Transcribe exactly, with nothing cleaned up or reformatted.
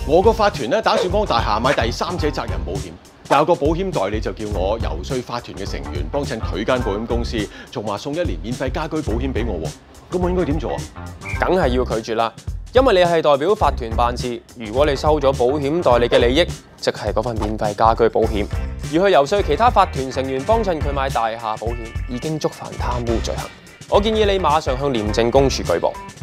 我個法團咧打算幫大廈買第三者責任保險，但有個保險代理就叫我游說法團嘅成員幫襯佢間保險公司，仲話送一年免費家居保險俾我喎。咁我應該點做啊？ 梗係要拒絕啦，因為你係代表法團辦事。如果你收咗保險代理嘅利益，即係嗰份免費家居保險，而去游說其他法團成員幫襯佢買大廈保險，已經觸犯貪污罪行。我建議你馬上向廉政公署舉報。